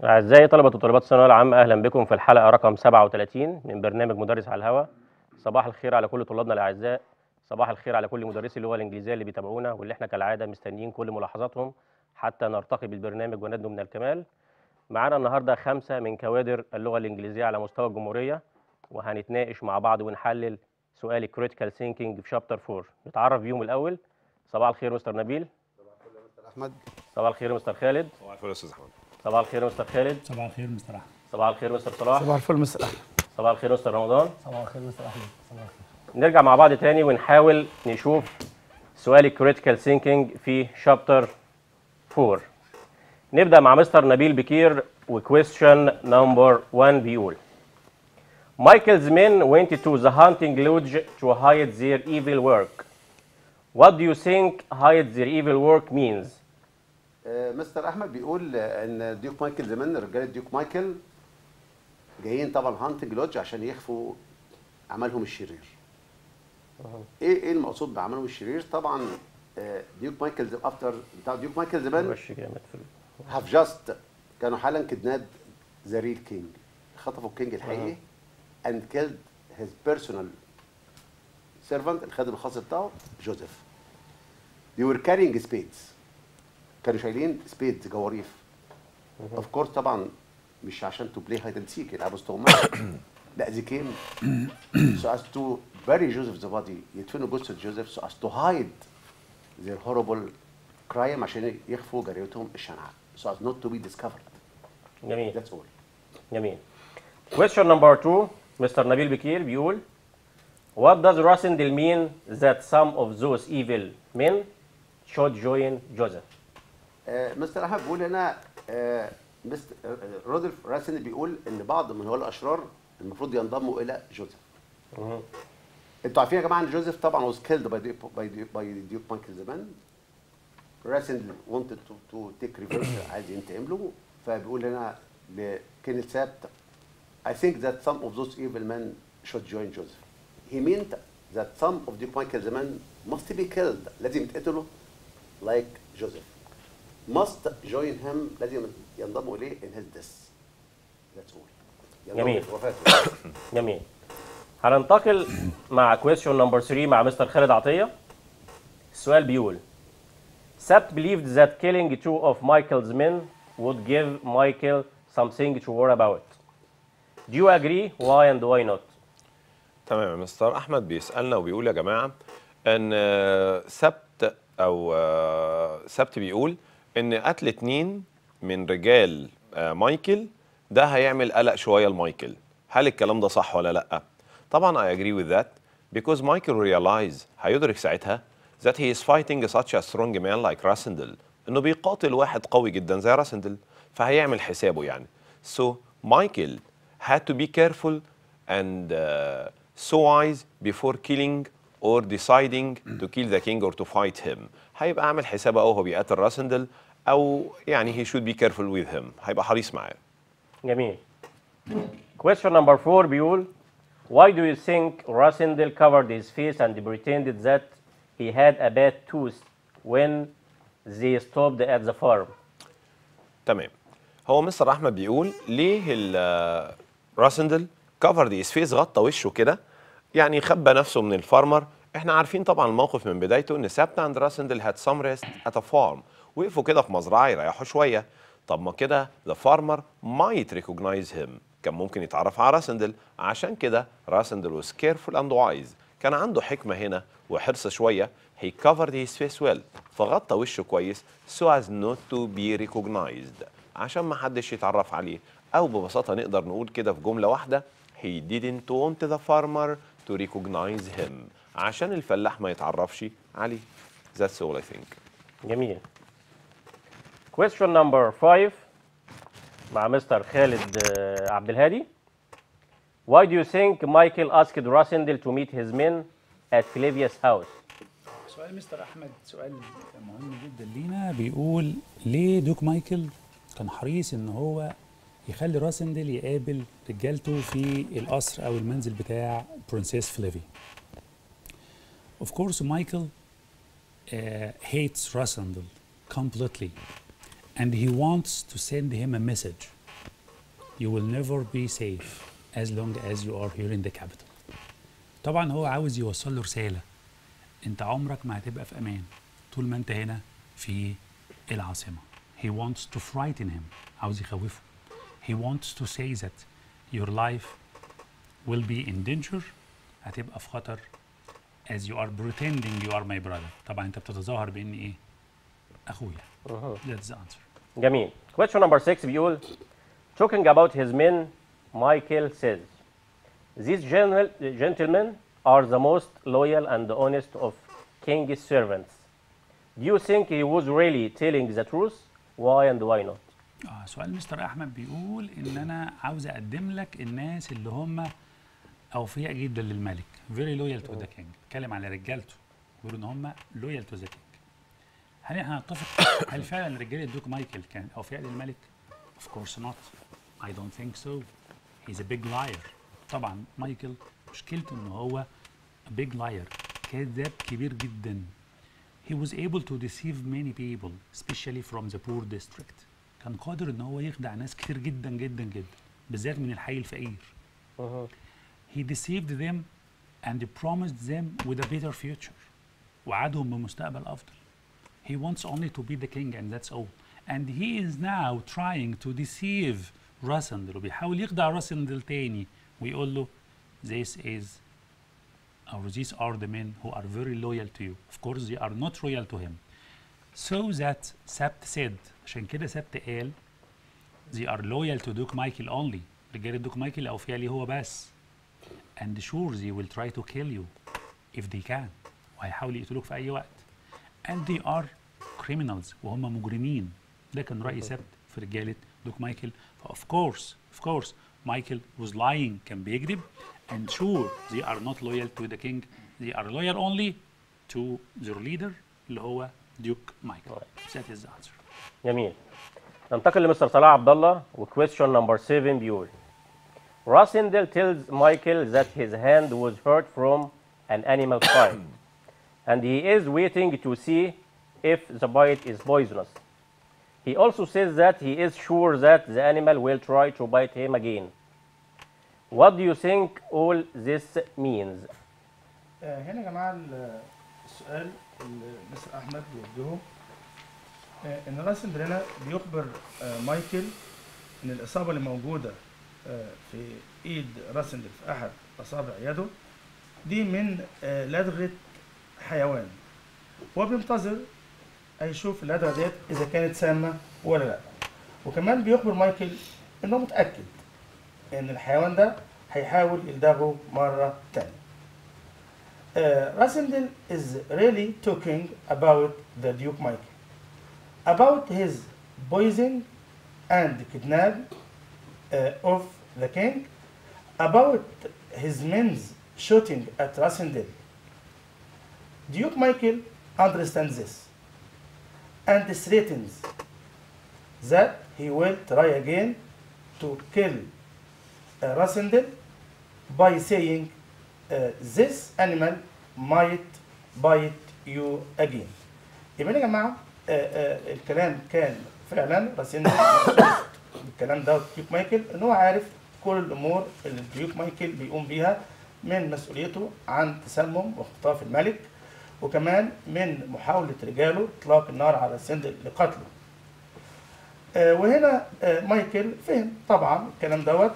أعزائي طلبة وطالبات الثانوية العامة، أهلا بكم في الحلقة رقم 37 من برنامج مدرس على الهواء. صباح الخير على كل طلابنا الأعزاء، صباح الخير على كل مدرسي اللغة الإنجليزية اللي بيتابعونا واللي احنا كالعادة مستنيين كل ملاحظاتهم حتى نرتقي بالبرنامج وندنو من الكمال. معانا النهارده 5 من كوادر اللغة الإنجليزية على مستوى الجمهورية، وهنتناقش مع بعض ونحلل سؤال الكريتيكال ثينكينج في شابتر 4. نتعرف بيهم الأول. صباح الخير مستر نبيل. صباح الفل يا مستر احمد. صباح الخير مستر خالد. صباح الفل يا استاذ احمد. صباح الخير مستر خالد. صباح الخير مستر احمد. صباح الخير مستر صلاح. صباح الفل مستر احمد. صباح الخير مستر رمضان. صباح الخير مستر احمد. صباح الخير. نرجع مع بعض تاني ونحاول نشوف سؤال الكريتيكال ثينكينج في شابتر 4. نبدأ مع مستر نبيل بكير وكويستشن نمبر 1 بيقول: Michael's men went to the hunting lodge to hide their evil work. What do you think hide their evil work means? مستر احمد بيقول ان ديوك مايكل زمان رجاله ديوك مايكل جايين طبعا هانتنج لودج عشان يخفوا عملهم الشرير. ايه المقصود بعملهم الشرير؟ طبعا ديوك مايكل افتر بتاع ديوك مايكل زمان وش جامد في هاف جاست كانوا حالا كدناد ذا ريل كينج، خطفوا الكينج الحقيقي اند كيلد هيز بيرسونال سيرفنت الخادم الخاص بتاعه جوزيف. they were carrying spades، كانوا شايلين سبيدز جواريف. اوف كورس طبعا مش عشان تو بلاي هايد اند سيك يلعبوا استغماية، لا they came so as to bury Joseph's body، يدفنوا جثة جوزيف so as to hide their horrible crime عشان يخفوا جريمتهم الشنعاء so as not to be discovered. جميل. That's all. جميل. Question number 2 مستر نبيل بكير بيقول: What does Rossendale mean that some of those evil men should join Joseph? مستر احمد بيقول هنا مستر رودولف راسن بيقول ان بعض من هؤلاء الاشرار المفروض ينضموا الى جوزيف. انتوا عارفين يا جماعه ان جوزيف طبعا was killed by Duke Michael زمان. راسن wanted to take revenge، عايز ينتقم له، فبيقول هنا لكينيث سابت I think that some of those evil men should join Joseph. He meant that some of Duke Michael زمان must be killed، لازم يتقتلوا like Joseph. must join him، لازم ينضموا اليه in his death. That's all. جميل. جميل. هننتقل مع question number 3 مع مستر خالد عطية. السؤال بيقول: Sabt believed that killing 2 of Michael's men would give Michael something to worry about. Do you agree? Why and why not? تمام يا مستر احمد بيسالنا وبيقول يا جماعه ان سبت بيقول ان قتل 2 من رجال مايكل ده هيعمل قلق شويه لمايكل. هل الكلام ده صح ولا لا؟ طبعا I agree with that because Michael realize هيدرك ساعتها that he is fighting such a strong man like Rossendale، انه بيقاتل واحد قوي جدا زي راسندل، فهيعمل حسابه يعني. So Michael had to be careful and so wise before killing or deciding to kill the king or to fight him. هيبقى عامل حسابه وهو بيقاتل راسندل، او يعني he should be careful with him، هيبقى حريص معاه. جميل. Question number 4 بيقول: Why do you think Rossendale covered his face and pretended that he had a bad tooth when they stopped at the farm? تمام. هو مستر احمد بيقول ليه راسندل كفرد هيز فيس، غطى وشه كده، يعني خبى نفسه من الفارمر. احنا عارفين طبعا الموقف من بدايته ان سابت اند راسندل هاد سام ريست ات ا فارم، وقفوا كده في مزرعه يريحوا شويه. طب ما كده ذا فارمر مايت ريكوجنايز هيم، كان ممكن يتعرف على راسندل. عشان كده راسندل واز كيرفول اند وايز، كان عنده حكمه هنا وحرص شويه. هي كفرد هيز فيس ويل، فغطى وشه كويس so as not to be recognized، عشان ما حدش يتعرف عليه. او ببساطه نقدر نقول كده في جمله واحده: he didn't want the farmer to recognize him، عشان الفلاح ما يتعرفش عليه. That's all I think. جميل. Question number 5 مع مستر خالد عبد الهادي. Why do you think Michael asked Rossendale to meet his men at Flavia's house? سؤال مستر احمد سؤال مهم جدا لينا، بيقول ليه دوك مايكل كان حريص ان هو يخلي راسندل يقابل رجالته في القصر او المنزل بتاع برنسيس فليفي. Of course Michael hates Rossendale completely and he wants to send him a message you will never be safe as long as you are here in the capital. طبعا هو عاوز يوصل له رسالة، انت عمرك ما هتبقى في امان طول ما انت هنا في العاصمة. He wants to frighten him، عاوز يخوفه. He wants to say that your life will be in danger، هتبقى في خطر as you are pretending you are my brother. طبعا انت بتتظاهر بان ايه؟ اخويا. That's the answer. جميل. Question number 6 بيقول talking about his men, Michael says these gentlemen are the most loyal and honest of king's servants. Do you think he was really telling the truth? Why and why not? سؤال مستر احمد بيقول ان انا عاوز اقدم لك الناس اللي هم اوفياء جدا للملك. Very loyal to the king. بيتكلم على رجالته، بيقول ان هم loyal to the king. هل احنا هنتفق هل فعلا رجاله الدوك مايكل كان اوفياء للملك؟ Of course not. I don't think so. He's a big liar. طبعا مايكل مشكلته ان هو a big liar، كذاب كبير جدا. He was able to deceive many people, especially from the poor district. كان قادر ان هو يخدع ناس كتير جدا جدا جدا، بالذات من الحي الفقير. He deceived them and promised them with a better future. وعدهم بمستقبل افضل. He wants only to be the king and that's all. And he is now trying to deceive راسندل، وبيحاول يخدع راسندل تاني ويقول له this is or these are the men who are very loyal to you. Of course they are not loyal to him. So that سبت said، عشان كده سبت قال they are loyal to Duke Michael only. رجال الدوك مايكل أوفياء ليه هو بس. And sure they will try to kill you if they can. وهيحاولوا يقتلوك في أي وقت. And they are criminals، وهم مجرمين. ده كان رأي سبت في رجالة دوك مايكل. of course Michael was lying، كان بيكذب. And sure they are not loyal to the king. They are loyal only to their leader اللي هو ديوك مايكل. That is the answer. جميل. ننتقل لمستر صلاح عبد الله وكويستشن نمبر 7 بيقول Rasindel tells Michael that his hand was hurt from an animal bite and he is waiting to see if the bite is poisonous. He also says that he is sure that the animal will try to bite him again. What do you think all this means? هنا يا جماعه السؤال اللي مستر احمد بيوجهه ان راسندل هنا بيخبر مايكل ان الاصابه اللي موجوده في ايد راسندل في احد اصابع يده دي من لدغه حيوان. هو بينتظر هيشوف اللدغه ديت اذا كانت سامه ولا لا. وكمان بيخبر مايكل انه متاكد ان الحيوان ده هيحاول يلدغه مره تانية. Rasindel is really talking about the Duke Michael, about his poison and kidnap of the king, about his men's shooting at Rasindel. Duke Michael understands this and threatens that he will try again to kill Rasindel by saying this animal might bite you again. يبقى يا جماعه الكلام كان فعلا راسندل الكلام ده ديوك مايكل ان هو عارف كل الامور اللي ديوك مايكل بيقوم بيها من مسؤوليته عن تسمم واختطاف الملك وكمان من محاوله رجاله اطلاق النار على راسندل لقتله. وهنا مايكل فهم طبعا الكلام دوت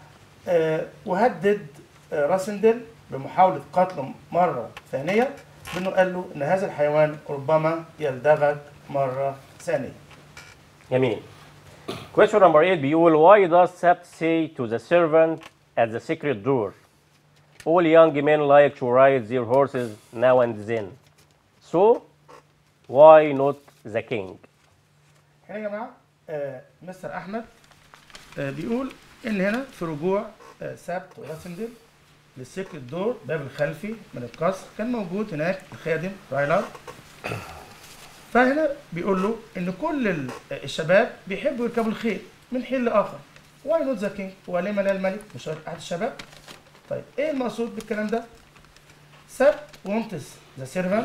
وهدد راسندل بمحاولة قتله مرة ثانية بأنه قال له إن هذا الحيوان ربما يلدغك مرة ثانية. جميل. Question number 8 بيقول Why does Sept say to the servant at the secret door all young men like to ride their horses now and then, so why not the king? هنا يا جماعة مستر أحمد بيقول إن هنا في رجوع سبت وراسندل للسكرت دور باب الخلفي من القصر كان موجود هناك الخادم رايلر. فهنا بيقول له ان كل الشباب بيحبوا يركبوا الخيل من حين لاخر. واي نوت ذا كينج؟ ولما لا الملك مش احد الشباب؟ طيب ايه المقصود بالكلام ده؟ سبت wants the servant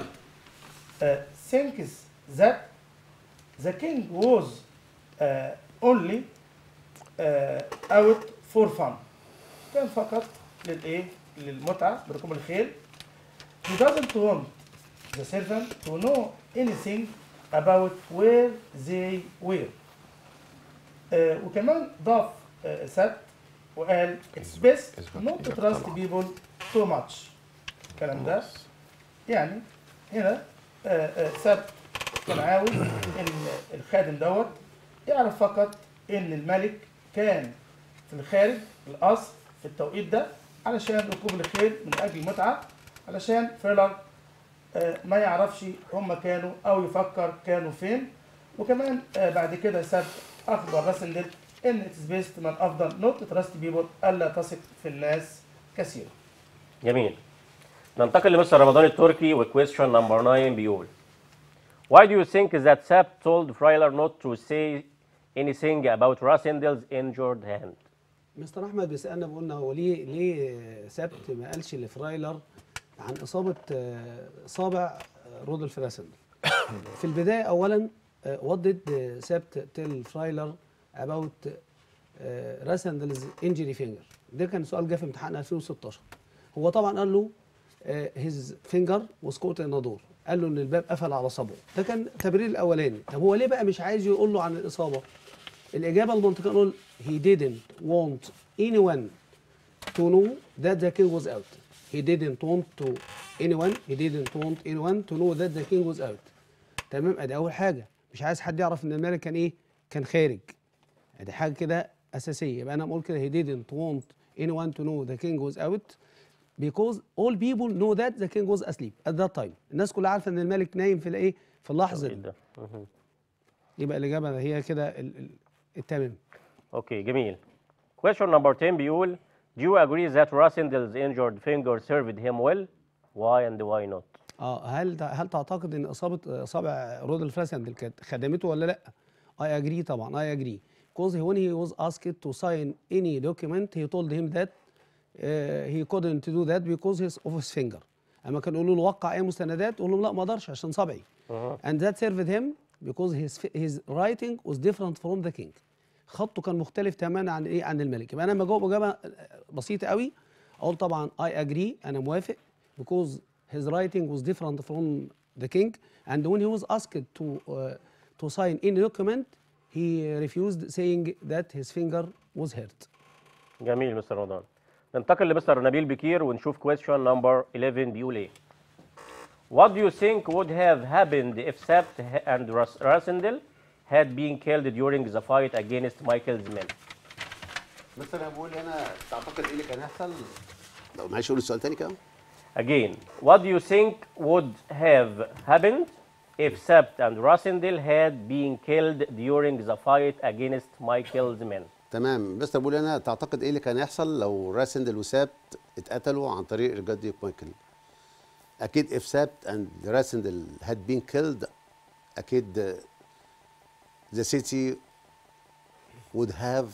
thinks that the king was only out for fun. كان فقط للايه؟ للمتعه بركوب الخيل. He doesn't want the servant to know anything about where they were. وكمان ضاف سبت وقال it's best not to trust people too much. الكلام ده يعني هنا سبت كان عاوز ان الخادم دوت يعرف فقط ان الملك كان في الخارج القصر في التوقيت ده علشان ركوب الخيل من اجل المتعه، علشان فيلر ما يعرفش هم كانوا او يفكر كانوا فين. وكمان بعد كده سبت اخبر راسندل ان اتس بيست من الافضل نوت تراست بيبول الا تثق في الناس كثيرا. جميل. ننتقل لمستر رمضان التركي وكويستشن نمبر 9 بيقول Why do you think that Sept told Freiler not to say anything about Rasendel's injured hand? مستر احمد بيسالنا بيقولنا هو ليه سبت ما قالش لفرايلر عن اصابه صابع رودولف راسندل. في البدايه اولا what did سبت tell Freiler about Rasendel's injury finger؟ ده كان سؤال جه في امتحان 2016. هو طبعا قال له his finger was caught in a door، قال له ان الباب قفل على صبعه. ده كان التبرير الاولاني. طب هو ليه بقى مش عايز يقول له عن الاصابه؟ الاجابه المنطقيه نقول he didn't want anyone to know that the king was out. He didn't want anyone to know that the king was out. تمام، ادي اول حاجه، مش عايز حد يعرف ان الملك كان ايه؟ كان خارج. ادي حاجه كده اساسيه. يبقى انا بقول كده he didn't want anyone to know the king was out because all people know that the king was asleep at that time. الناس كلها عارفه ان الملك نايم في الايه؟ في اللحظه دي. يبقى الاجابه هي كده التمام. اوكي جميل. Question number 10 بيقول Do you agree that Rasendel's injured finger served him well? Why and why not? هل تعتقد ان اصابع رودولف راسندل كانت خدمته ولا لا؟ I agree طبعا I agree. Because when he was asked to sign any document he told him that he couldn't do that because of his finger. اما كانوا يقولوا له وقع اي مستندات يقول لهم لا ما اقدرش عشان صبعي. And that served him because his writing was different from the king. خطه كان مختلف تماما عن ايه؟ عن الملك. يبقى انا لما اجاوب اجابه بسيطه قوي اقول طبعا I agree انا موافق because his writing was different from the king and when he was asked to sign any document he refused saying that his finger was hurt. جميل مستر رمضان. ننتقل لمستر نبيل بكير ونشوف question number 11 بيقول ايه. What do you think would have happened if Sept and Rasendel had been killed during the fight against Michael's men? مثلا انا بقول هنا تعتقد ايه اللي كان هيحصل؟ لو معلش قول السؤال تاني كده. Again, what do you think would have happened if Sept and Rasendel had been killed during the fight against Michael's men? تمام، بس بقول هنا تعتقد ايه اللي كان يحصل لو راسندل وسابت اتقتلوا عن طريق رجال ديوك مايكل؟ اكيد if Sept and راسندل had been killed اكيد the city would have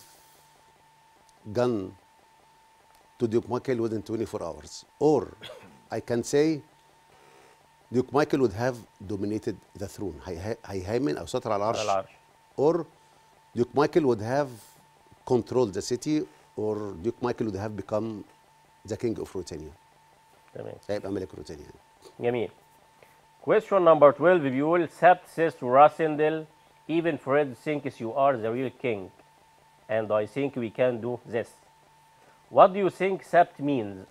gone to Duke Michael within 24 hours. Or I can say Duke Michael would have dominated the throne. هيهيمن أو سيطر على العرش. Or Duke Michael would have controlled the city or Duke Michael would have become the king of Ruritania. تمام. هيبقى ملك روتانيا. جميل. Question number 12 بيقول Sept says to Rasendel even Fred thinks you are the real king and I think we can do this. What do you think Sept means?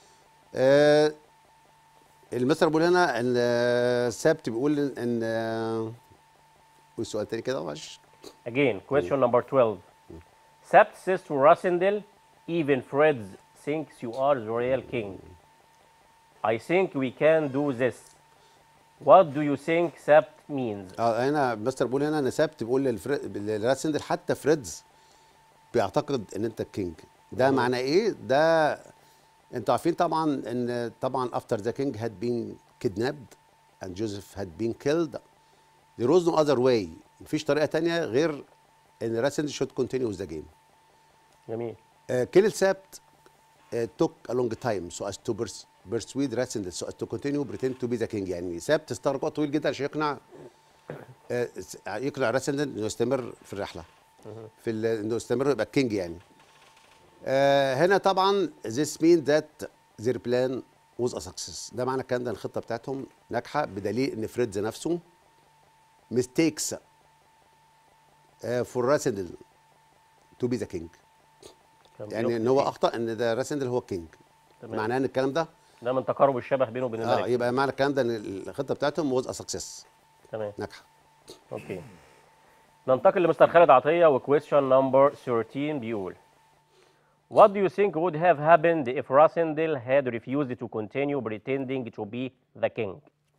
المثل بيقول هنا ان سبت بيقول ان والسؤال تاني كده معلش. Again, question number 12. Sept says to Rasendel, even Fred thinks you are the real king. I think we can do this. What do you think Sept means? هنا مستر بيقول هنا ان سبت بيقول لراسندل حتى فريدز بيعتقد ان انت الكينج. ده معناه ايه؟ ده انتوا عارفين طبعا ان طبعا after the king had been kidnapped and Joseph had been killed there was no other way. مفيش طريقه تانية غير ان راسندل should continue with the game. جميل. Kill Sept took a long time so as to persuade Rasendel so as to continue pretend to be the king. يعني سبت استغرق وقت طويل جدا عشان يقنع راسندل انه يستمر في الرحله. في انه يستمر يبقى كينج يعني. هنا طبعا this means that their plan was a success. ده معنى الكلام ده الخطه بتاعتهم ناجحه، بدليل ان فريدز نفسه mistakes for راسندل to be the king. يعني ان هو اخطا ان ده راسندل هو الكينج. معناه ان الكلام ده من تقارب الشبه بينه وبين الملك. يبقى معنى الكلام ده ان الخطه بتاعتهم was a success. تمام، ناجحه. اوكي. ننتقل لمستر خالد عطيه وكويستشن نمبر 13 بيقول What do you think would have happened if Rasindel had refused to continue pretending to be the king?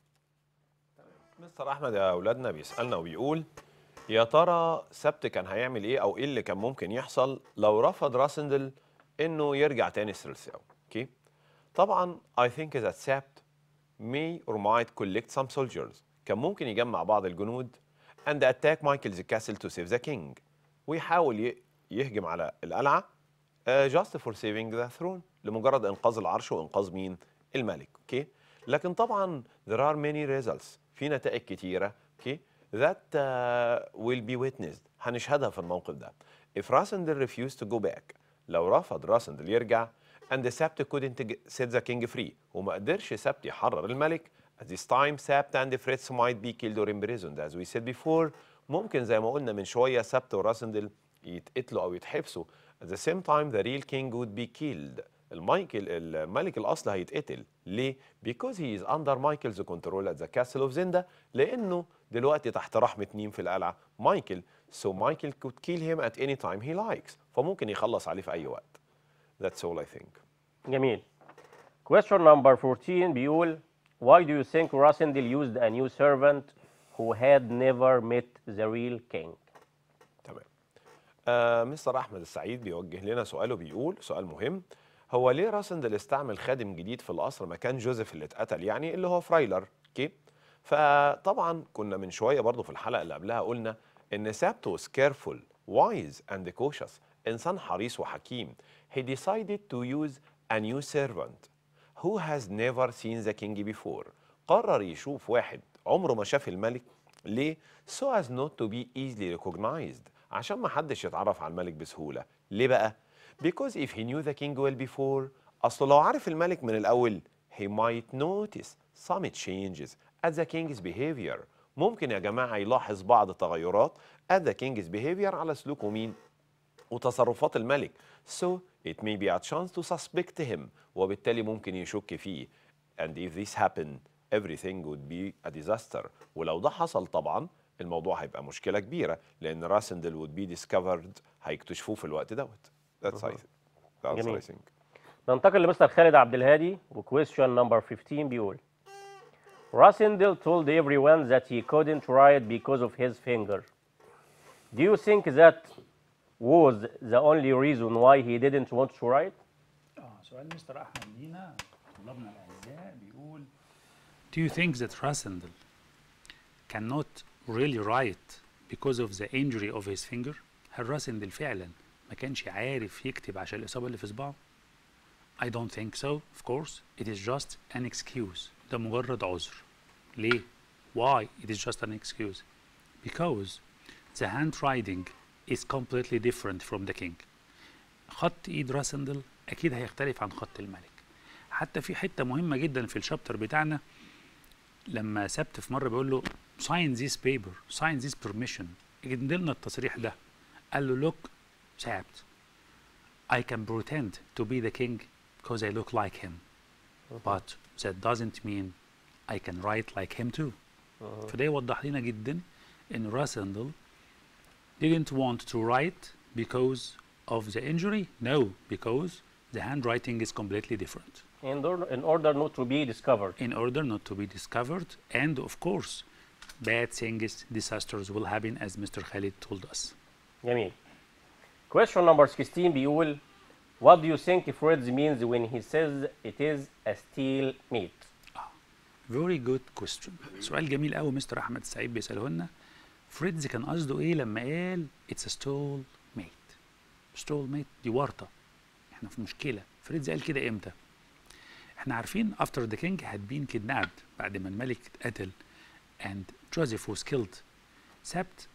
مستر احمد يا اولادنا بيسالنا وبيقول يا ترى سبت كان هيعمل ايه او ايه اللي كان ممكن يحصل لو رفض راسندل انه يرجع تاني سيرسيو. اوكي، طبعا I think that Sapt may or might collect some soldiers. كان ممكن يجمع بعض الجنود and attack Michael's castle to save the king. ويحاول يهجم على القلعة just for saving the throne، لمجرد انقاذ العرش وانقاذ مين؟ الملك. اوكي، لكن طبعا there are many results، في نتائج كتيرة اوكي that will be witnessed، هنشهدها في الموقف ده. If Rasindel refused to go back، لو رفض راسندل يرجع and the Sapt couldn't set the king free، وما قدرش سبت يحرر الملك، at this time Sapt and Fritz might be killed or imprisoned as we said before. ممكن زي ما قلنا من شوية سبت وراسندل يتقتلوا أو يتحبسوا. at the same time the real king would be killed. الملك الأصلي هيتقتل. ليه؟ because he is under Michael's control at the castle of Zenda، لأنه دلوقتي تحت رحمة مين في القلعة؟ مايكل. so Michael could kill him at any time he likes، فممكن يخلص عليه في أي وقت. That's all I think. جميل. Question number 14 بيقول Why do you think Rasindel used a new servant who had never met the real king? تمام. مستر أحمد السعيد بيوجه لنا سؤاله، بيقول سؤال مهم. هو ليه راسندل استعمل خادم جديد في القصر مكان جوزيف اللي اتقتل، يعني اللي هو فرايلر؟ اوكي، فطبعا كنا من شويه برضو في الحلقه اللي قبلها قلنا ان سابت was careful, wise and cautious، انسان حريص وحكيم. he decided to use a new servant who has never seen the king before. قرر يشوف واحد عمره ما شاف الملك. ليه؟ so as not to be easily recognized، عشان ما حدش يتعرف على الملك بسهوله. ليه بقى؟ because if he knew the king well before، اصله لو عارف الملك من الاول he might notice some changes at the king's behavior. ممكن يا جماعه يلاحظ بعض التغيرات at the king's behavior على سلوكه مين وتصرفات الملك. so it may be a chance to suspect him، وبالتالي ممكن يشك فيه. and if this happened everything would be a disaster. ولو ده حصل طبعا الموضوع هيبقى مشكله كبيره، لان راسندل would be discovered، هيكتشفوه في الوقت دوت. That's what I think. ننتقل لمستر خالد عبد الهادي وكويستشن نمبر 15 بيقول Rasindel told everyone that he couldn't write because of his finger. Do you think that was the only reason why he didn't want to write? سؤال مستر أحمد لينا طلابنا الأعزاء بيقول Do you think that Rasindel cannot really write because of the injury of his finger؟ هل راسندل فعلا ما كانش عارف يكتب عشان الإصابة اللي في صباعه؟ I don't think so, of course. It is just an excuse. ده مجرد عذر. ليه؟ Why it is just an excuse? Because the handwriting is completely different from the king. خط إيد راسندل أكيد هيختلف عن خط الملك. حتى في حتة مهمة جدا في الشابتر بتاعنا لما سبت في مرة بيقول له sign this paper, sign this permission. اجد لنا التصريح ده. قال له look Sapt, I can pretend to be the king because I look like him, but that doesn't mean I can write like him too. فده يوضح لنا جدا إن راسندل didn't want to write because of the injury. No, because the handwriting is completely different. In order not to be discovered. In order not to be discovered, and of course, bad things, disasters will happen, as Mr. Khalid told us. جميل. Question number 16 بيقول What do you think Fritz means when he says it is a steel mate? Very good question. سؤال جميل قوي مستر أحمد السعيد بيسأله لنا. فريدز كان قصده إيه لما قال it's a stall mate؟ stall mate دي ورطة. إحنا في مشكلة. فريدز قال كده إمتى؟ إحنا عارفين after the king had been kidnapped، بعد ما الملك اتقتل and Joseph was killed. سبت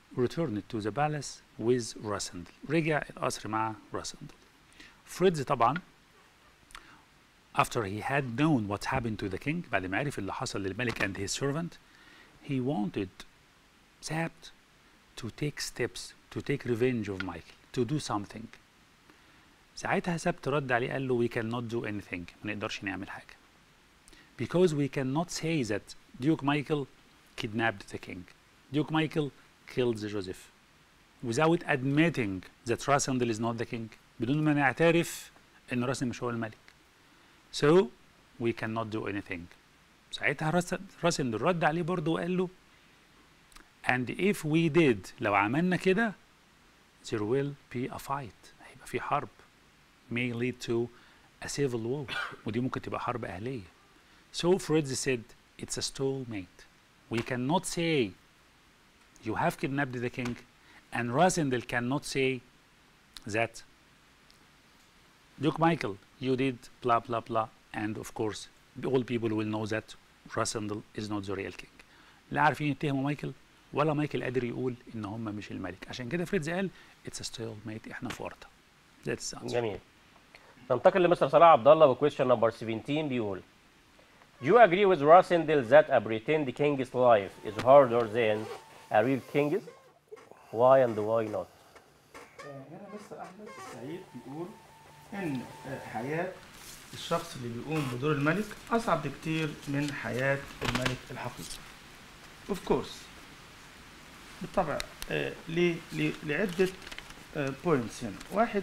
returned to the palace with Rasandel. رجع القصر مع راسندل. فريدز طبعا after he had known what happened to the king بعد ما عرف اللي حصل للملك and his servant he wanted Zapt to take steps to take revenge of Michael to do something. ساعتها سبت رد عليه قال له we cannot do anything ما نقدرش نعمل حاجة because we cannot say that Duke Michael kidnapped the king. Duke Michael killed Joseph without admitting that Rasandel is not the king بدون ما نعترف ان راسندل مش هو الملك. So we cannot do anything. ساعتها راسندل رد عليه برضه وقال له and if we did لو عملنا كده there will be a fight هيبقى في حرب may lead to a civil war ودي ممكن تبقى حرب أهلية. So Fritz said it's a stalemate. We cannot say you have kidnapped the king and Rasandel cannot say that Duke Michael you did blah blah blah and of course all people will know that Rasandel is not the real king. لا عارفين يتهموا مايكل ولا مايكل قادر يقول ان هم مش الملك. عشان كده فريدز قال it's a stalemate احنا في ورطه. That's the answer. جميل. ننتقل لمستر صلاح عبد الله وكويشن نمبر 17 بيقول Do you agree with Rasandel that a pretend king's life is harder than a real king's? Why and why not? هنا مستر احمد السعيد بيقول ان حياه الشخص اللي بيقوم بدور الملك اصعب بكتير من حياه الملك الحقيقي. Of course. بالطبع لعده points هنا. واحد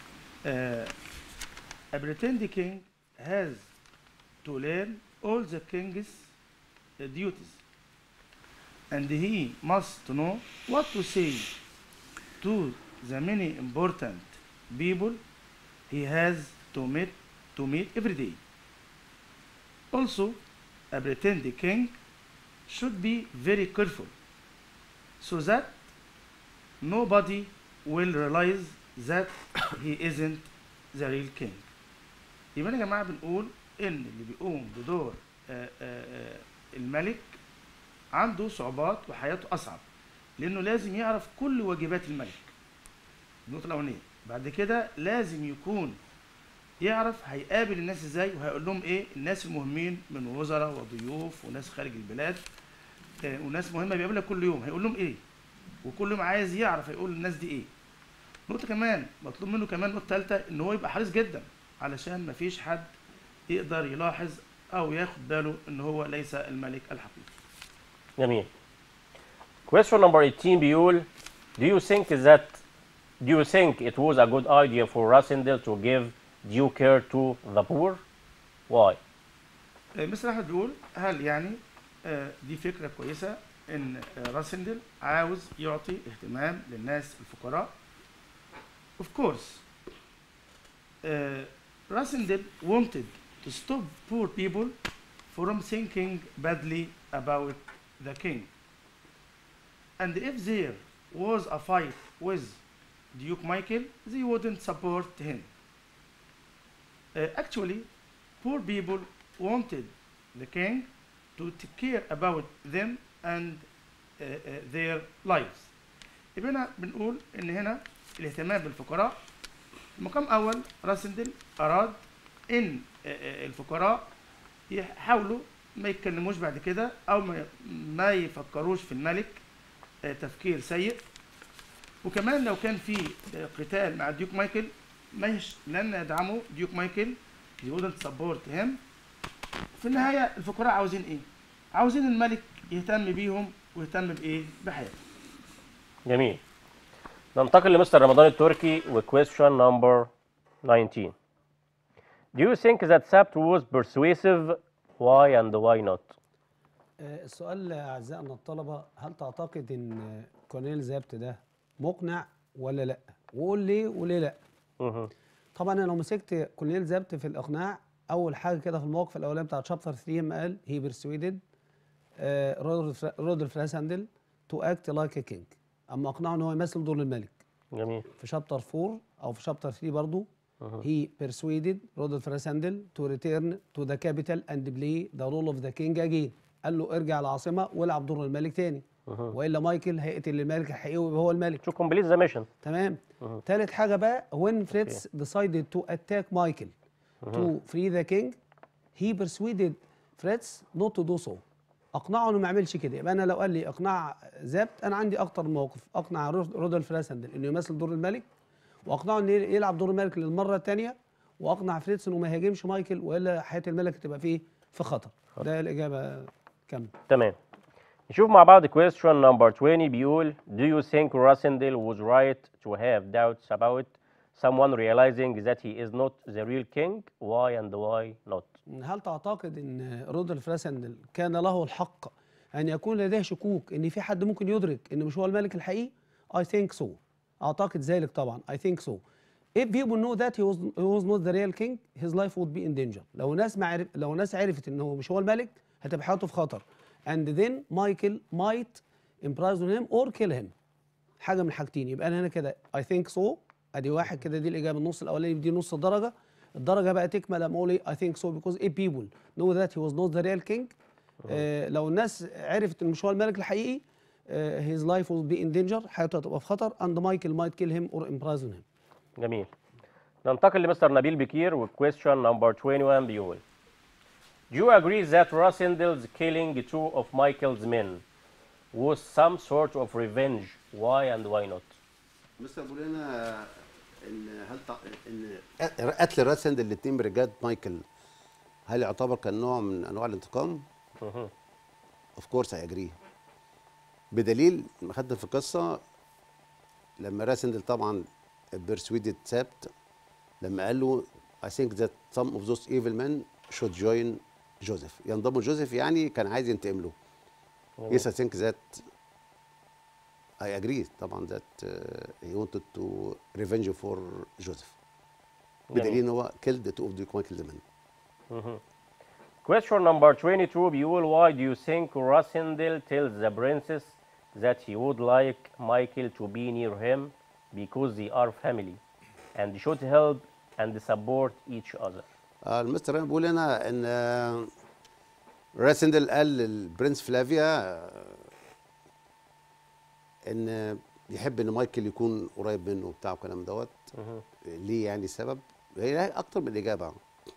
a pretend king has to learn all the king's duties and he must know what to say to the many important people he has to meet every day. Also, a pretend king should be very careful so that nobody will realize that he isn't the real king. يبقى يا جماعه بنقول ان اللي بيقوم بدور الملك عنده صعوبات وحياته اصعب لانه لازم يعرف كل واجبات الملك. النقطه الاولانيه. بعد كده لازم يكون يعرف هيقابل الناس ازاي وهيقول لهم ايه الناس المهمين من وزراء وضيوف وناس خارج البلاد وناس مهمه بيقابلها كل يوم هيقول لهم ايه وكل يوم عايز يعرف هيقول للناس دي ايه. نقطه كمان مطلوب منه كمان نقطه ثالثه ان هو يبقى حريص جدا علشان ما فيش حد يقدر يلاحظ او ياخد باله ان هو ليس الملك الحقيقي. جميل. Question number 18 بيقول Do you think it was a good idea for Rasandel to give due care to the poor? Why? مستر احمد بيقول هل يعني دي فكره كويسه ان راسندل عاوز يعطي اهتمام للناس الفقراء. Of course, Rasandel wanted to stop poor people from thinking badly about the king. And if there was a fight with Duke Michael, they wouldn't support him. Actually, poor people wanted the king to take care about them and their lives. يبقى هنا بنقول ان هنا الاهتمام بالفقراء مقام اول راسندل اراد ان الفقراء يحاولوا ما يتكلموش بعد كده او ما يفكروش في الملك تفكير سيء. وكمان لو كان في قتال مع ديوك مايكل لن يدعموا ديوك مايكل they wouldn't support him. في النهايه الفقراء عاوزين ايه؟ عاوزين الملك يهتم بيهم ويهتم بايه؟ بحياته. جميل. ننتقل لمستر رمضان التركي وكويستشن نمبر 19. Do you think that Sabt was persuasive? Why and why not? السؤال اعزائنا الطلبه هل تعتقد ان كورنيل زابت ده مقنع ولا لا؟ وقول ليه وليه لا؟ طبعا انا لو مسكت كورنيل زابت في الاقناع اول حاجه كده في الموقف الاولاني بتاع شابتر 3 ما قال هي بيرسويدد رودولف راسندل تو اكت لايك ا كينج. اما اقنعه ان هو يمثل دور الملك. جميل. في شابتر 4 او في شابتر 3 برضه he persuaded Rodolph Rasandel to return to the capital and play the role of the king again. قال له ارجع العاصمه والعب دور الملك تاني. والا مايكل هيقتل الملك الحقيقي ويبقى هو الملك. to complete the mission. تمام. تالت حاجه بقى when Fritz decided to attack Michael to free the king he persuaded Fritz not to do so. اقنعه انه ما يعملش كده. يبقى انا لو قال لي اقنع زابت، انا عندي اكتر من موقف. اقنع رودولف راسندل انه يمثل دور الملك، واقنعه انه يلعب دور الملك للمره الثانيه، واقنع فريتز انه ما يهاجمش مايكل والا حياه الملك تبقى فيه في خطر. ده الاجابه كامله. تمام. نشوف مع بعض question number 20 بيقول Do you think Rassendil was right to have doubts about someone realizing that he is not the real king? Why and why not? هل تعتقد ان رودولف راسندل كان له الحق ان يكون لديه شكوك ان في حد ممكن يدرك ان مش هو الملك الحقيقي؟ I think so. اعتقد ذلك طبعا. I think so. If people know that he was not the real king, his life would be in danger. لو ناس عرفت ان هو مش هو الملك هتبقى حياته في خطر. And then Michael might imprison him or kill him. حاجه من الحاجتين. يبقى انا هنا كده I think so. ادي واحد كده، دي الاجابه. النص الاولاني دي نص الدرجه. الدرجه بقى تكمل لما اقول I think so because if people know that he was not the real king. لو الناس عرفت ان مش هو الملك الحقيقي his life will be in danger. حياته هتبقى في خطر. And Michael might kill him or imprison him. جميل. ننتقل لمستر نبيل بكير والquestion number 21 بيقول Do you agree that Rassendel's killing two of Michael's men was some sort of revenge? Why and why not? مستر بيقول لنا ان ان قتل راسندل الاثنين برجال مايكل هل يعتبر كان نوع من انواع الانتقام؟ اوف كورس اي اجري. بدليل ما خدنا في القصه لما راسندل طبعا persuaded سابت لما قال له I think that some of those evil men should join جوزيف، ينضموا لجوزيف، يعني كان عايز ينتقم له. Yes I think that I agree طبعا that he wanted to revenge for جوزيف. بدليل ان هو killed two of the Michael's men. Question number 22 بيقول Why do you think Rassendil tells the princess that he would like Michael to be near him because they are family and should help and support each other? المستر انا بقول هنا ان راسندل قال للبرنس فلافيا ان يحب ان مايكل يكون قريب منه وبتاع والكلام دوت. ليه يعني السبب؟ هي اكتر من اجابه.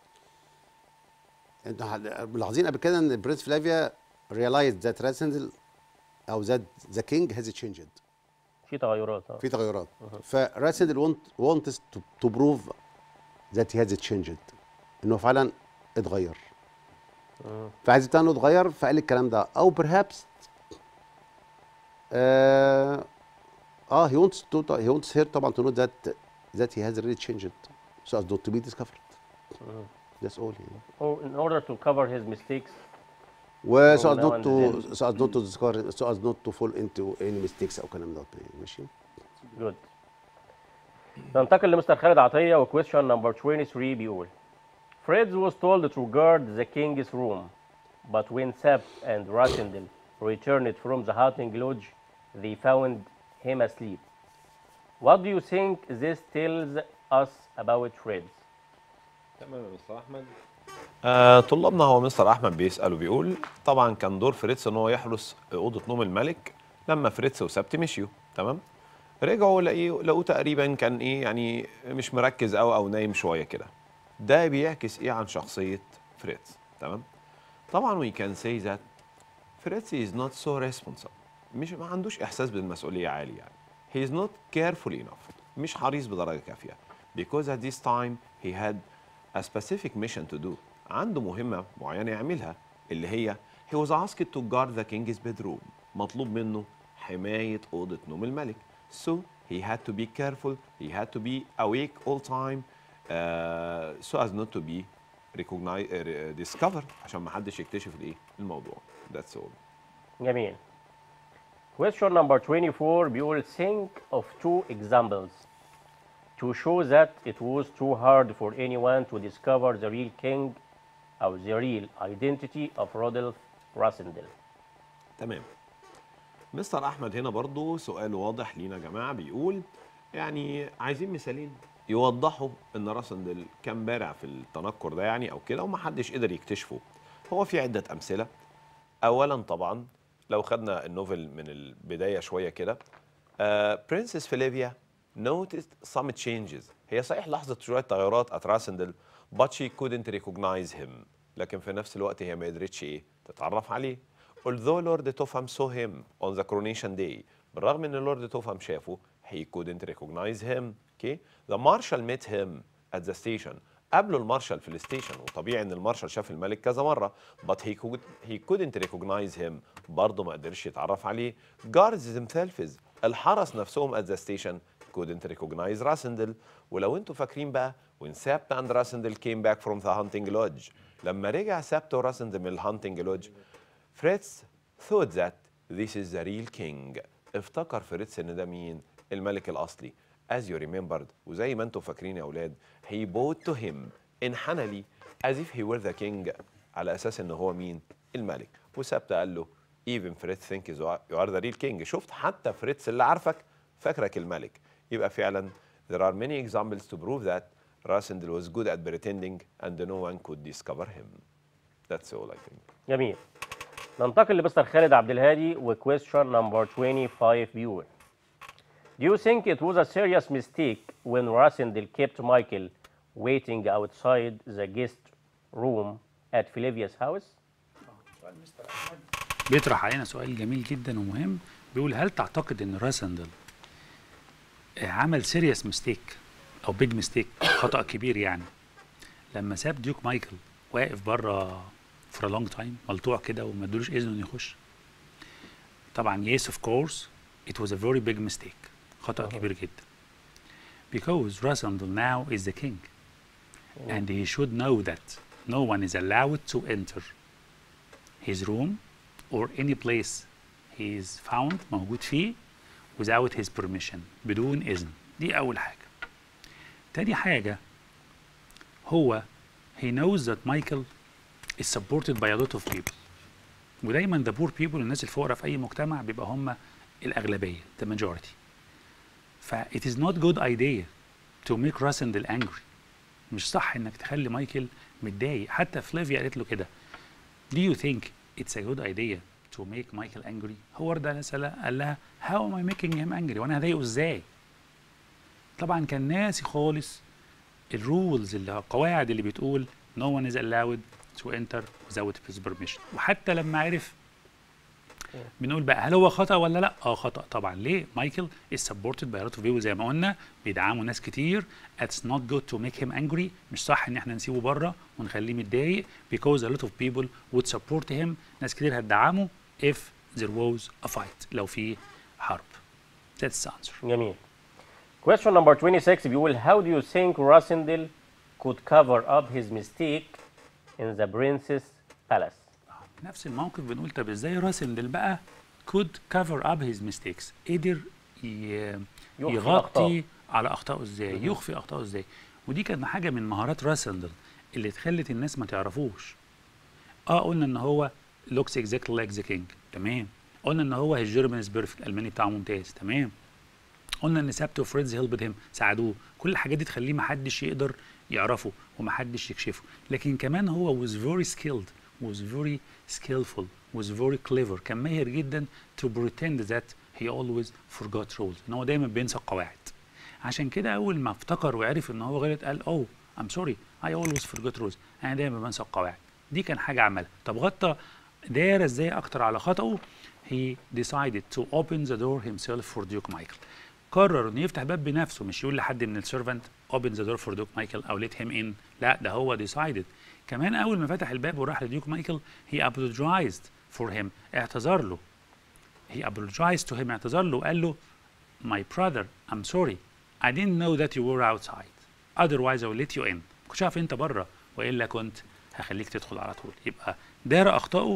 انتوا ملاحظين قبل كده ان البرنس فلافيا realized that راسندل او that the king has changed. في تغيرات. في تغيرات. فراسندل wants to prove that he has changed. انه فعلا اتغير. فعايز يبتدي انه اتغير فقال الكلام ده. او perhaps he wants her طبعا to know that he has really changed so as not to be discovered. That's all. Or in order to cover his mistakes. so as not to fall into any mistakes او كلام ده. ماشي. Good. ننتقل لمستر خالد عطية وquestion number 23 بيقول Fritz was told to guard the king's room, but when Sepp and Rassendil returned from the hunting lodge, they found him asleep. What do you think this tells us about Fritz? تمام يا مستر احمد. طلابنا هو مستر احمد بيسال وبيقول طبعا كان دور فريتز ان هو يحرس اوضه نوم الملك لما فريتز وسبت مشيوا. تمام. رجعوا لقوه تقريبا كان ايه يعني مش مركز او نايم شويه كده. ده بيعكس ايه عن شخصيه فريتز. تمام. طبعا we can say that فريتز is not so responsible. مش ما عندوش احساس بالمسؤوليه عالي يعني. he is not careful enough. مش حريص بدرجه كافيه. because at this time he had a specific mission to do. عنده مهمة معينة يعملها اللي هي he was asked to guard the king's bedroom. مطلوب منه حماية أوضة نوم الملك. So he had to be careful, he had to be awake all time so as not to be discovered عشان ما حدش يكتشف الايه الموضوع. That's all. جميل. Question number 24 بيقول think of two examples to show that it was too hard for anyone to discover the real king or the real identity of Rodolph Rassendil. تمام. مستر احمد هنا برضو سؤال واضح لينا يا جماعه بيقول يعني عايزين مثالين يوضحوا ان راسندل كان بارع في التنكر ده يعني او كده ومحدش قدر يكتشفه. هو في عده امثله. اولا طبعا لو خدنا النوفل من البدايه شويه كده، برنسس فيليفيا noticed some changes. هي صحيح لاحظت شويه تغيرات at راسندل but she couldn't recognize him. لكن في نفس الوقت هي ما قدرتش ايه تتعرف عليه. although Lord Topham saw him on the coronation day. بالرغم ان لورد توفام شافه he couldn't recognize him. Okay. The marshal met him at the station. قابله المارشال في الستيشن، وطبيعي ان المارشال شاف الملك كذا مره but he couldn't recognize him. برضه ما قدرش يتعرف عليه. guards themselves الحرس نفسهم at the station couldn't recognize راسندل. ولو انتوا فاكرين بقى when سابت and راسندل came back from the hunting lodge، لما رجع سابت وراسندل من الهانتنج لودج، فريتز thought that this is the real king. افتكر فريتز ان ده مين؟ الملك الاصلي. as you remembered، وزي ما انتوا فاكرين يا اولاد، he bowed to him، انحنى لي as if he were the king، على اساس ان هو مين؟ الملك. وسابت قال له even Fritz thinks you are the real king. شفت حتى فريتز اللي عارفك فاكرك الملك. يبقى فعلا there are many examples to prove that Rasindel was good at pretending and no one could discover him. That's all I think. جميل. ننتقل لمستر خالد عبد الهادي وquestion number 25 بيقول Do you think it was a serious mistake when Rasindel kept Michael waiting outside the guest room at Flavia's house? سؤال مستر احمد بيطرح علينا سؤال جميل جدا ومهم. بيقول هل تعتقد ان راسندل عمل سيريس ميستيك او بيج ميستيك، خطأ كبير يعني، لما ساب ديوك مايكل واقف بره for a long time ملطوع كده وما ادولوش اذن انه يخش؟ طبعا yes of course it was a very big mistake، خطأ كبير جدا. Because Rasandel now is the king and he should know that no one is allowed to enter his room or any place he is found موجود فيه without his permission، بدون إذن. دي أول حاجة. تاني حاجة، هو he knows that Michael is supported by a lot of people، ودايما the poor people، الناس الفقراء في أي مجتمع بيبقى هم الأغلبية the majority. ف it is not good idea to make Rasindel angry. مش صح إنك تخلي مايكل متضايق. حتى فلافيا قالت له كده Do you think it's a good idea to make Michael angry؟ هو ده قال لها How am I making him angry؟ وأنا هضايقه إزاي؟ طبعا كان ناسي خالص الرولز، القواعد اللي بتقول no one is allowed to enter without his permission. وحتى لما عرف بنقول بقى هل هو خطأ ولا لا؟ خطأ طبعا. ليه؟ مايكل is supported by a lot of people زي ما قلنا، بيدعموا ناس كتير. It's not good to make him angry. مش صح ان احنا نسيبه بره ونخليه متضايق because a lot of people would support him. ناس كتير هتدعمه if there was a fight، لو في حرب. That's the answer. جميل. Question number 26 بيقول How do you think Rasindel could cover up his mistake in the princess palace؟ نفس الموقف بنقول طب ازاي راسندل بقى could cover up his mistakes، قدر يغطي على اخطائه ازاي، يخفي اخطائه ازاي. ودي كانت حاجه من مهارات راسندل اللي تخلت الناس ما تعرفوش. قلنا ان هو looks exactly like the king، تمام. قلنا ان هو his German is perfect، الالماني بتاعه ممتاز، تمام. قلنا ان سابتو وفريدز هيلبد هيم، ساعدوه. كل الحاجات دي تخليه ما حدش يقدر يعرفه وما حدش يكشفه. لكن كمان هو was very skilled، was very skillful، was very clever، كان ماهر جدا to pretend that he always forgot rules، ان هو دايما بينسى القواعد. عشان كده اول ما افتكر وعرف ان هو غلط قال I'm sorry I always forgot rules، انا دايما بنسى القواعد. دي كان حاجه عملها. طب غطى دايره ازاي اكتر على خطأه؟ he decided to open the door himself for Duke Michael. قرر انه يفتح باب بنفسه، مش يقول لحد من السيرفنت open the door for Duke Michael او let him in، لا ده هو decided. كمان اول ما فتح الباب وراح لديوك مايكل he apologized for him، اعتذر له. he apologized to him، اعتذر له وقال له my brother I'm sorry I didn't know that you were outside otherwise I will let you in، كنتش عارف انت بره والا كنت هخليك تدخل على طول. يبقى دار اخطائه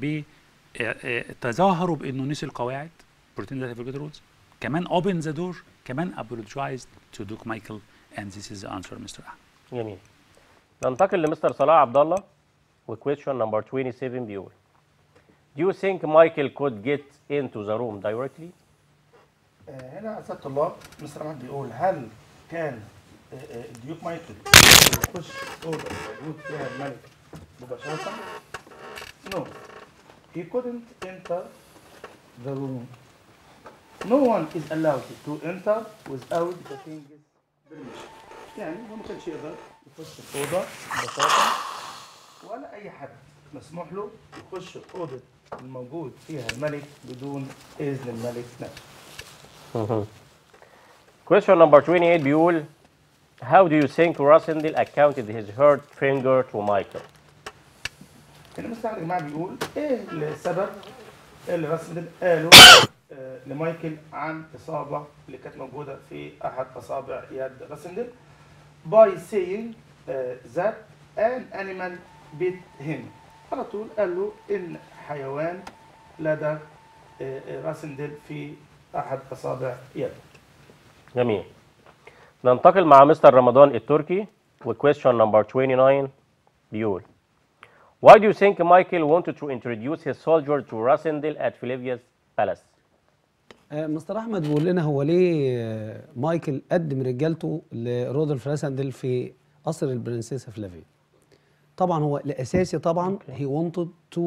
بتظاهره بانه نسي القواعد pretend that he forgot rules، كمان open the door، كمان apologized to Duke Michael and this is the answer Mr. أحمد. جميل. ننتقل لمستر صلاح عبد الله وquestion number 27 بيقول Do you think Michael could get into the room directly؟ هنا أعزائي الطلاب مستر أحمد بيقول هل كان ديوك مايكل يخش أوضة موجود فيها الملك مباشرة؟ No. He couldn't enter the room. No one is allowed to enter without the king's permission. يعني هو ما كانش يقدر يخش الأوضة ببساطة، ولا أي حد مسموح له يخش الأوضة الموجود فيها الملك بدون إذن الملك نفسه. Question number 28 بيقول How do you think Rosendil accounted his hurt finger to Michael? المستعمر يا جماعة بيقول إيه السبب اللي راسندل قاله لمايكل عن إصابة اللي كانت موجودة في أحد أصابع يد راسندل by saying that an animal bit him. على طول قال له إن حيوان لدى راسندل في أحد أصابع يده. جميل. ننتقل مع مستر رمضان التركي وquestion number 29 بيقول Why do you think Michael wanted to introduce his soldier to Rasindel at Flavia's palace? مستر احمد بيقول لنا هو ليه مايكل قدم رجالته لرودولف راسندل في قصر البرنسيسه فلافيا. طبعا هو الاساسي طبعا هي wanted to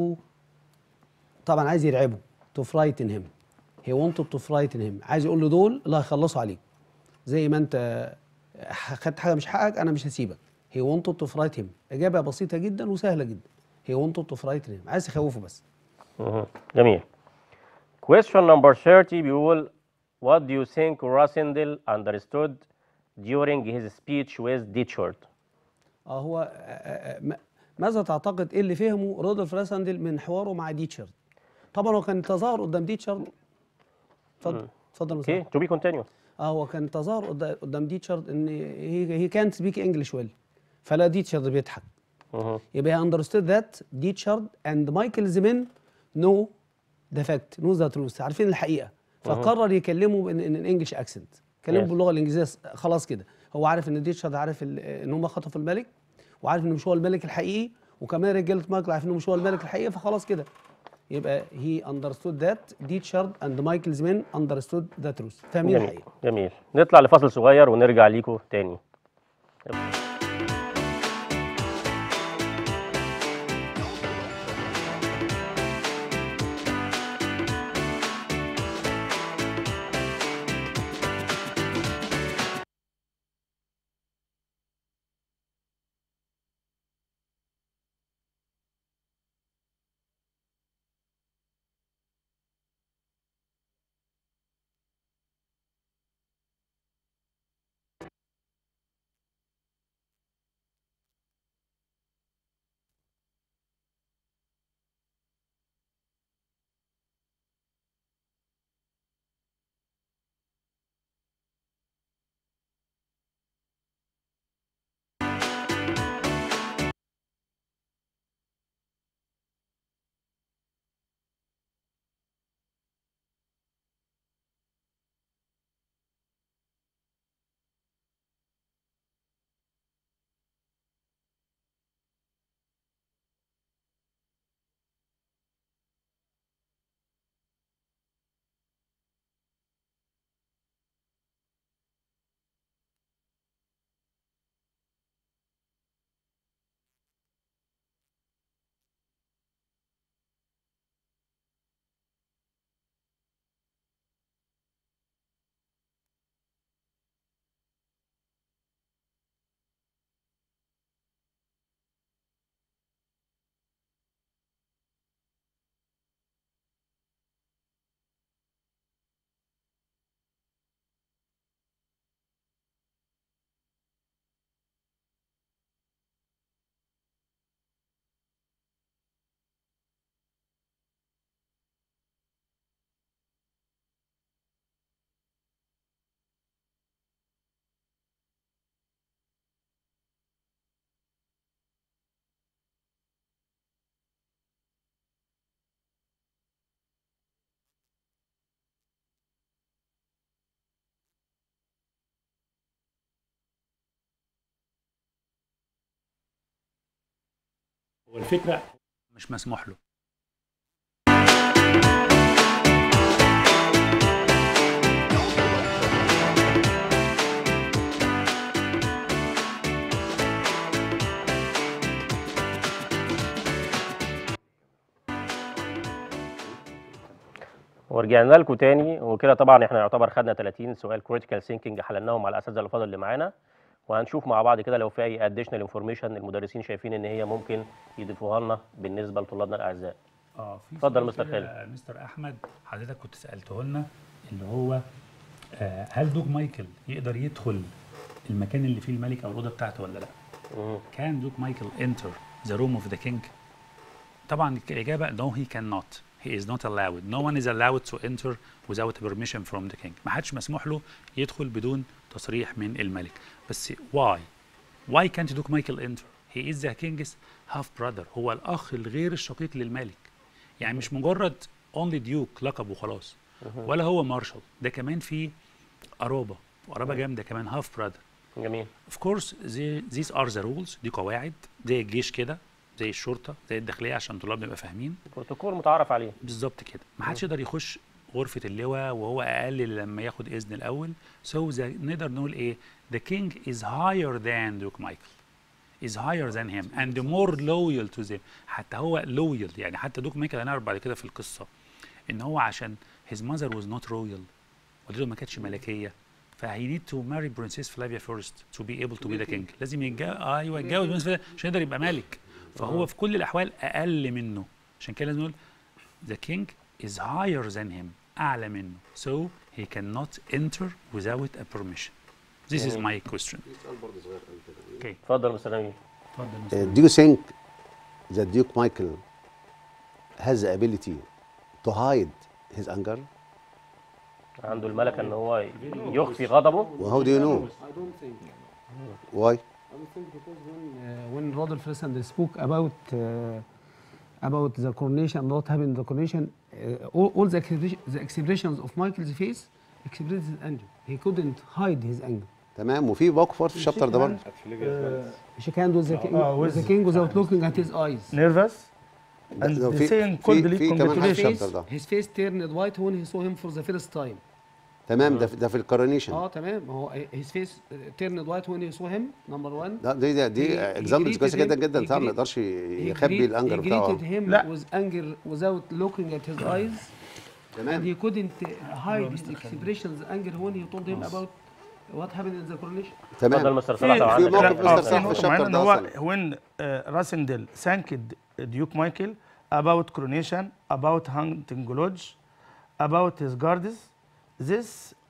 طبعا عايز يرعبه to frighten him. he wanted to frighten him. عايز يقول له دول اللي هيخلصوا عليك. زي ما انت خدت حاجه مش حقك انا مش هسيبك. he wanted to frighten him. اجابه بسيطه جدا وسهله جدا. he wanted to frighten him. عايز يخوفه بس. جميل. Question number 30 بيقول What do you think Rasindel understood during his speech with Ditchard? هو ماذا تعتقد ايه اللي فهمه رودولف راسندل من حواره مع ديتشارد؟ طبعا هو كان تظاهر قدام ديتشارد. اتفضل Okay, to be continued. هو كان تظاهر قدام ديتشارد ان هي كانت سبيك انجلش ويل، فلا ديتشارد بيضحك. يبقى he understood that ديتشارد and مايكلز men know the fact know the truth، عارفين الحقيقه، فقرر يكلمه ان انجلش اكسنت، كلمه باللغه الانجليزيه. خلاص كده هو عارف ان ديتشارد عارف ان هم خطفوا الملك، وعارف انه مش هو الملك الحقيقي، وكمان رجاله مايكل عارفين انه مش هو الملك الحقيقي، فخلاص كده يبقى he understood that Ditchard and Michael's men understood the truth. فاهمين الحقيقه. جميل. نطلع لفاصل صغير ونرجع ليكم تاني. والفكره مش مسموح له. ورجعنا لكم تاني وكده. طبعا احنا يعتبر خدنا 30 سؤال كريتيكال ثينكينج حللناهم على الاساتذه الافاضل اللي معانا، وهنشوف مع بعض كده لو في اي اديشنال انفورميشن المدرسين شايفين ان هي ممكن يضيفوها لنا بالنسبه لطلابنا الاعزاء. في اتفضل سؤال مستر كده خالد. مستر احمد، حضرتك كنت سالته لنا اللي هو هل دوج مايكل يقدر يدخل المكان اللي فيه الملك او الاوضه بتاعته ولا لا؟ كان دوج مايكل enter the room of the king؟ طبعا الاجابه no he cannot. He is not allowed. No one is allowed to enter without permission from the king. ما حدش مسموح له يدخل بدون تصريح من الملك. بس why? Why can't دوج مايكل enter? He is the king's half brother. هو الاخ الغير الشقيق للملك. يعني مش مجرد only duke لقب وخلاص، ولا هو مارشال، ده كمان في قرابه، وقرابه جامده كمان، half brother. جميل. Of course these are the rules. دي قواعد زي الجيش كده، زي الشرطه، زي الداخليه، عشان طلاب نبقى فاهمين. بروتوكول متعارف عليه. بالظبط كده. ما حدش يقدر يخش غرفه اللواء وهو اقل لما ياخد اذن الاول. So نقدر نقول ايه؟ The king is higher than Duke Michael. is higher than him and more loyal to them. حتى هو loyal، يعني حتى دوك مايكل هنعرف بعد كده في القصه ان هو عشان his mother was not royal، والدته ما كانتش ملكيه، فهي need to marry Princess Flavia first to be able to be the king. لازم يتجوز Princess Flavia عشان يقدر يبقى ملك. فهو في كل الاحوال اقل منه، عشان كده لازم نقول the king is higher than him، اعلى منه. So he cannot enter without a permission. This is my question. Okay. اتفضل مستر نبيل. Do you think that Duke Michael has the ability to hide his anger? عنده الملكه ان هو يخفي غضبه. Well, how do you know? I don't think. Why? I don't think because when Rodolph Ressand spoke about the coronation, what happened in the coronation, all the expressions of Michael's face expressed his anger. He couldn't hide his anger. تمام. وفي موقف في الشابتر ده برضه. She can't with the king without looking at his eyes. nervous and saying coldly في كمان حاجة في congratulations. الشابتر ده. His face turned white when he saw him for the first time. تمام. ده في الكورونيشن. تمام. هو his face turned white when he saw him number one. دي اكزامبلز كويسه جدا جدا. طبعا ما يقدرش يخبي الانجر He بتاعه. greeted him لا. with anger without looking at his eyes. And تمام. he couldn't hide his expressions anger when he told him about what happened in the coronation. اتفضل تمام. مستر صلاح لو في عندك موقف أي مستر حاجة. صلاح في الشابتر ده هو أصلاً. when راسندل thanked Duke Michael about coronation, about hunting lodge, about his guards. This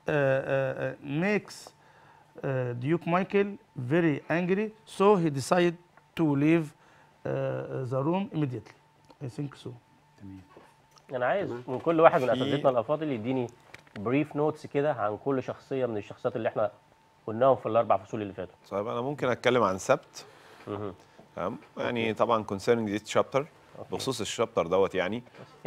makes Duke Michael very angry, so he decided to leave the room immediately. I think so. انا عايز من كل واحد من اساتذتنا الافاضل يديني بريف نوتس كده عن كل شخصيه من الشخصيات اللي احنا قلناهم في الاربع فصول اللي فاتوا. طيب انا ممكن اتكلم عن سبت. تمام. يعني طبعا concerning this chapter، بخصوص الشابتر دوت يعني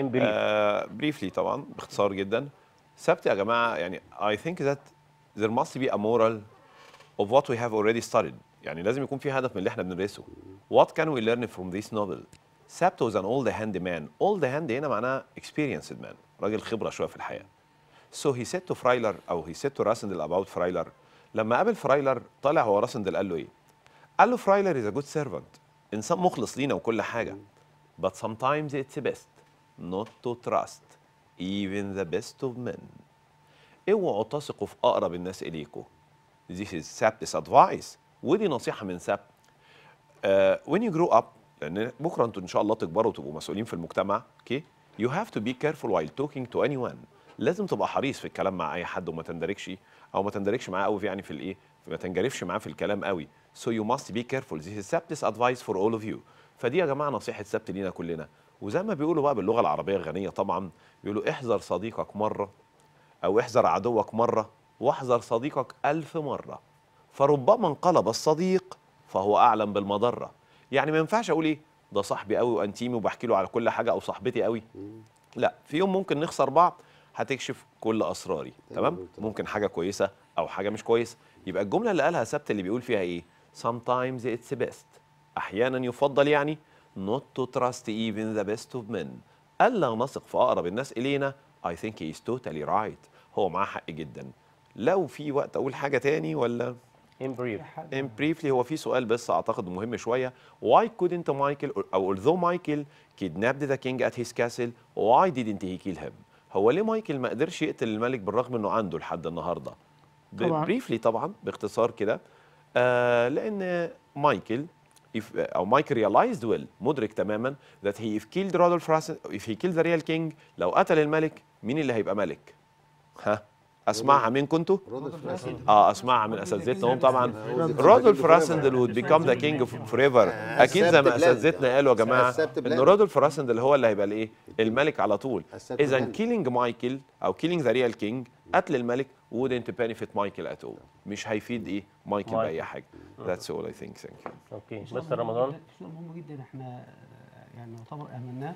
بريفلي طبعا باختصار جدا. سبت يا جماعه يعني I think that there must be a moral of what we have already studied. يعني لازم يكون في هدف من اللي احنا بندرسه. What can we learn from this novel؟ سبت was an old hand man. old hand هنا معناها experienced man، راجل خبره شويه في الحياه. So he said to Freiler أو he said to Rassendel about Freiler. لما قابل فرايلر طالع هو راسندل قال له إيه؟ قال له Freiler is a good servant، إنسان مخلص لينا وكل حاجة. But sometimes it's best not to trust even the best of men. اوعوا تثقوا في أقرب الناس إليكم. This is Sapt's advice. ودي نصيحة من سبت. When you grow up، لأن بكرة أنتوا إن شاء الله تكبروا وتبقوا مسؤولين في المجتمع، okay? You have to be careful while talking to anyone. لازم تبقى حريص في الكلام مع اي حد وما تندركش او ما تندركش معاه قوي يعني في الايه، ما تنجرفش معاه في الكلام قوي. So you must be careful. This is Sapt's advice for all of you. فدي يا جماعه نصيحه سبت لينا كلنا. وزي ما بيقولوا بقى باللغه العربيه الغنيه طبعا، بيقولوا احذر صديقك مره او احذر عدوك مره واحذر صديقك 1000 مره، فربما انقلب الصديق فهو اعلم بالمضره. يعني ما ينفعش اقول ايه ده صاحبي قوي وانتيمي وبحكي له على كل حاجه، او صاحبتي قوي. لا، في يوم ممكن نخسر بعض هتكشف كل اسراري. تمام؟ ممكن حاجه كويسه او حاجه مش كويسه. يبقى الجمله اللي قالها سبت اللي بيقول فيها ايه؟ sometimes it's best، احيانا يفضل يعني not to trust even the best of men، الا نثق في اقرب الناس الينا. I think he is totally right. هو معاه حق جدا. لو في وقت اقول حاجه تاني ولا in briefly هو في سؤال بس اعتقد مهم شويه. why couldn't Michael او although Michael kidnapped the king at his castle why didn't he kill him؟ هو ليه مايكل ما قدرش يقتل الملك بالرغم انه عنده لحد النهارده؟ طبعاً. بريفلي طبعا باختصار كده، لان مايكل او مايكل realized well، مدرك تماما that he if killed Rodolph Rassendyll if he killed the real king، لو قتل الملك مين اللي هيبقى ملك؟ ها اسمعها مين كنتوا؟ اسمعها من اساتذتنا هم طبعا. رودولف راسندل would become the king forever. اكيد زي ما اساتذتنا قالوا يا جماعه ان رودولف راسندل هو اللي هيبقى الايه؟ الملك على طول. اذا killing مايكل او killing the real king، قتل الملك wouldn't benefit مايكل at all، مش هيفيد ايه؟ مايكل باي حاجه. That's all I think. Thank you. اوكي مستر رمضان. سؤال مهم جدا احنا يعني يعتبر اهملناه.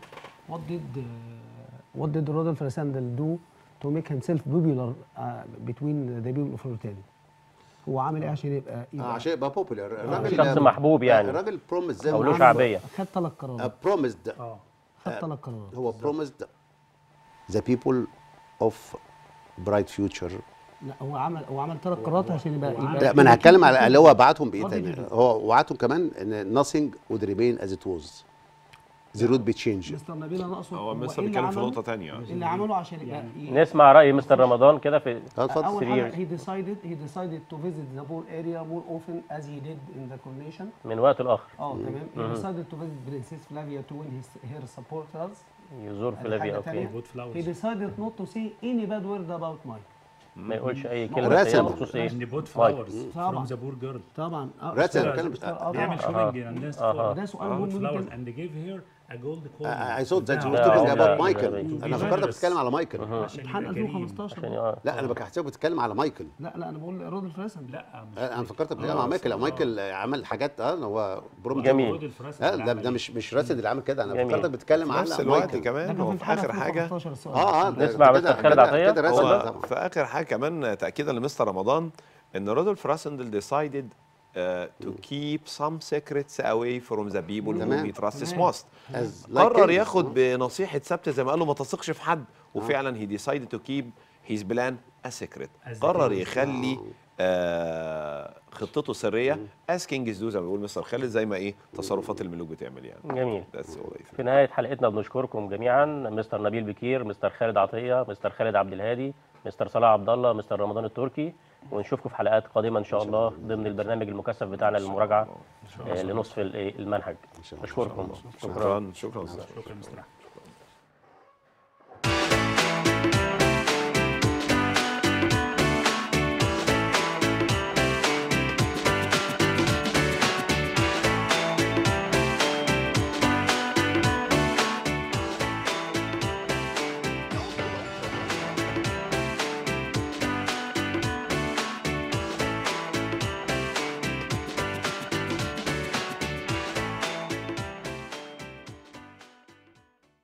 what did Rodolph Rassendyll do to make himself popular between the people of Britain؟ هو عامل ايه عشان يبقى عشان يبقى بوبولار؟ شخص محبوب يعني. الراجل بروميس زي او له شعبيه. خد 3 قرارات. بروميسد خد 3 قرارات. هو بروميسد ذا بيبل اوف برايت فيوتشر. لا هو عمل 3 قرارات عشان يبقى لا ما انا هتكلم على اللي هو بعتهم بايه تاني. هو وعدهم كمان ان nothing would remain as it was. The road be changed. مستر نبيل انا اقصد هو مستر بيتكلم في نقطه ثانيه. اللي عمله عشان يبقى نسمع راي مستر رمضان كده في اتفضل. اول حاجه he decided to visit the poor area more often as he did in the coronation. من وقت لاخر. تمام. he decided to visit Princess Flavia to win her supporters. يزور فلافيا. اوكي. he decided not to say any bad word about Mike. ما يقولش اي كلمه سيئه بخصوص ايه؟ ان بوت فلاورز فروم ذا بور جيرل. طبعا راسل بيعمل شوبينج للناس. ده سؤال مهم جدا. and they gave her a gold coin. I thought that you were talking about مايكل. انا فكرتك بتتكلم على مايكل. امتحان 2015. لا انا بحسبك بتتكلم على مايكل. لا انا بقول رودولف راسندل. لا انا فكرتك بتتكلم على مايكل. مايكل عمل حاجات هو بروميس. جميل. ده مش راسل اللي عمل كده. انا فكرتك بتتكلم على نفس الوقت كمان هو في اخر حاجه نسمع مستر خالد عطيه. هو في اخر حاجه كمان تاكيدا لمستر رمضان ان رودولف راسندل decided to keep some secrets away from the people whom he trusts most. قرر ياخد بنصيحه ثابته زي ما قالوا ما تثقش في حد، وفعلا he decided to keep his plan a secret. قرر يخلي خطته سريه as kings do زي ما بيقول مستر خالد، زي ما ايه تصرفات الملوك بتعمل يعني. جميل. That's all I think. في نهايه حلقتنا بنشكركم جميعا، مستر نبيل بكير، مستر خالد عطيه، مستر خالد عبد الهادي، مستر صلاح عبد الله، مستر رمضان التركي، ونشوفكم في حلقات قادمه ان شاء الله ضمن البرنامج المكثف بتاعنا للمراجعه لنصف المنهج. اشكركم. شكرا. شكرا مستر.